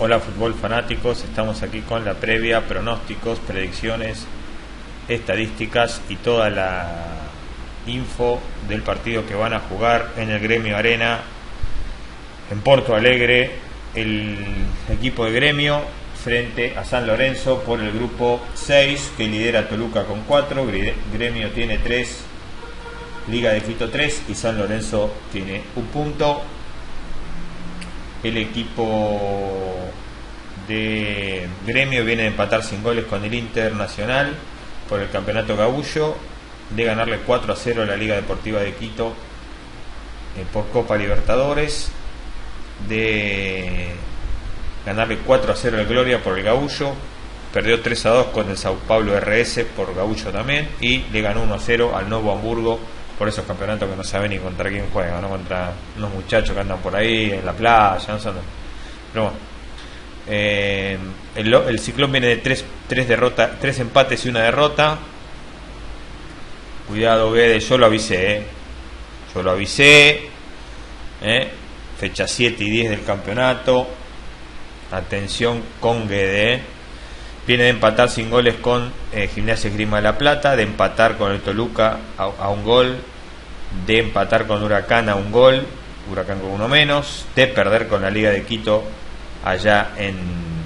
Hola fútbol fanáticos, estamos aquí con la previa, pronósticos, predicciones, estadísticas y toda la info del partido que van a jugar en el Gremio Arena en Porto Alegre, el equipo de Gremio frente a San Lorenzo por el grupo 6 que lidera Toluca con 4, Gremio tiene 3, Liga de Quito 3 y San Lorenzo tiene un punto. El equipo de Gremio viene de empatar sin goles con el Internacional por el campeonato Gaúcho, de ganarle 4-0 a la Liga Deportiva de Quito por Copa Libertadores, de ganarle 4-0 al Gloria por el Gaúcho, perdió 3-2 con el Sao Paulo RS por Gaúcho también, y le ganó 1-0 al Novo Hamburgo por esos campeonatos que no saben ni contra quién juega, ¿no? Contra unos muchachos que andan por ahí en la playa, no sé. Pero bueno, el Ciclón viene de 3 empates y 1 derrota. Cuidado Guede, yo lo avisé, fecha 7 y 10 del campeonato, atención con Guede. Viene de empatar sin goles con Gimnasia Esgrima de La Plata, de empatar con el Toluca a un gol, de empatar con Huracán a un gol, Huracán con uno menos, de perder con la Liga de Quito allá en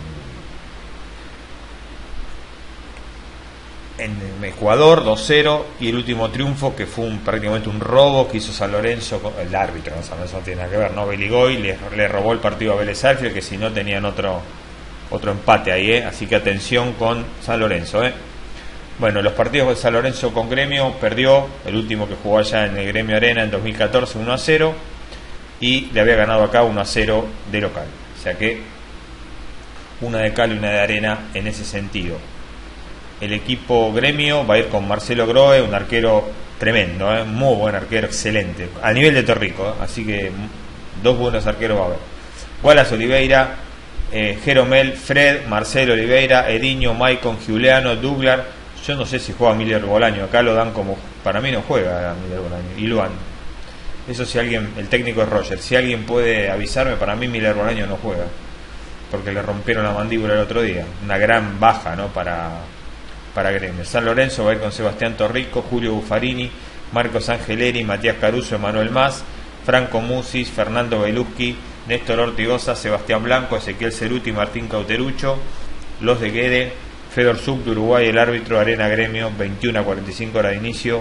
Ecuador 2-0, y el último triunfo que fue prácticamente un robo que hizo San Lorenzo, el árbitro, San Lorenzo no tiene nada que ver, ¿no? Beligoy le robó el partido a Vélez Sarsfield, que si no tenían otro empate ahí, así que atención con San Lorenzo. Bueno, los partidos de San Lorenzo con Gremio: perdió el último que jugó allá en el Gremio Arena en 2014 1-0, y le había ganado acá 1-0 de local, o sea que una de cal y una de arena en ese sentido. El equipo Gremio va a ir con Marcelo Grohe, un arquero tremendo, muy buen arquero, excelente, a nivel de Torrico, así que dos buenos arqueros va a haber. Wallace Oliveira, Jeromel, Fred, Marcelo Oliveira, Ediño, Maicon, Giuliano, Douglas. Yo no sé si juega Miller Bolaño, acá lo dan como, para mí no juega Miller Bolaño, y Luan. Eso si alguien, el técnico es Roger, si alguien puede avisarme, para mí Miller Bolaño no juega, porque le rompieron la mandíbula el otro día, una gran baja, ¿no? para Gremio. San Lorenzo va a ir con Sebastián Torrico, Julio Buffarini, Marcos Angeleri, Matías Caruso, Emanuel Mas, Franco Musis, Fernando Beluschi, Néstor Ortigosa, Sebastián Blanco, Ezequiel Ceruti, Martín Cauterucho. Los de Guede, Fedor Sub de Uruguay, el árbitro. Arena Gremio, 21:45 hora de inicio.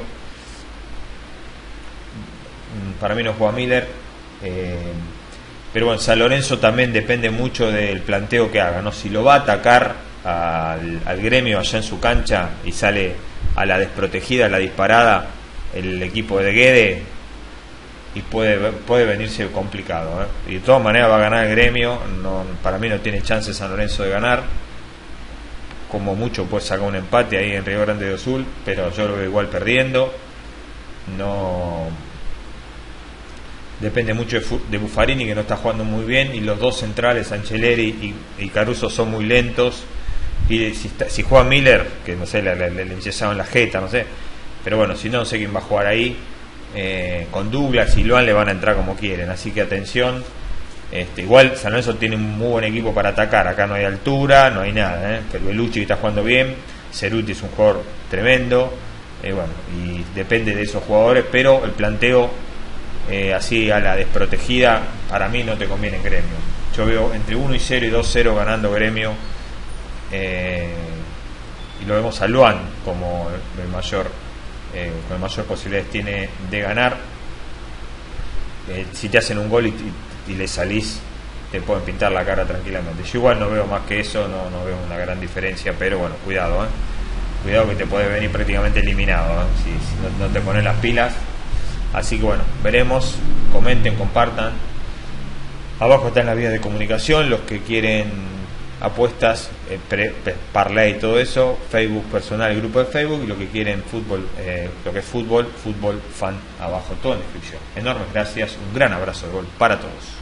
Para mí no juega Miller, pero bueno, San Lorenzo también depende mucho del planteo que haga, ¿no? Si lo va a atacar al Gremio allá en su cancha y sale a la desprotegida, a la disparada, el equipo de Guede, y puede venirse complicado, y de todas maneras va a ganar el Gremio. Para mí no tiene chance San Lorenzo de ganar, como mucho puede sacar un empate ahí en Río Grande do Sul, pero yo lo veo igual perdiendo. No depende mucho de Buffarini, que no está jugando muy bien, y los dos centrales, Angeleri y Caruso, son muy lentos. Y si juega Miller, que no sé, le enyesaron la jeta, no sé, pero bueno, si no sé quién va a jugar ahí. Con Douglas y Luan le van a entrar como quieren, así que atención. Igual San Lorenzo tiene un muy buen equipo para atacar, acá no hay altura, no hay nada, que el Belucci está jugando bien, Ceruti es un jugador tremendo, bueno, y depende de esos jugadores, pero el planteo así a la desprotegida, para mí no te conviene en Gremio. Yo veo entre 1-0 y 2-0 ganando Gremio, y lo vemos a Luan como el mayor, con mayor posibilidades tiene de ganar. Si te hacen un gol y le salís, te pueden pintar la cara tranquilamente. Yo igual no veo más que eso, no veo una gran diferencia, pero bueno, cuidado, cuidado que te puede venir prácticamente eliminado, si no te pones las pilas. Así que bueno, veremos, comenten, compartan. Abajo están las vías de comunicación, los que quieren apuestas, parlay y todo eso, Facebook personal, el grupo de Facebook, y lo que quieren fútbol, lo que es fútbol fan, abajo todo en descripción. Enormes gracias, un gran abrazo de gol para todos.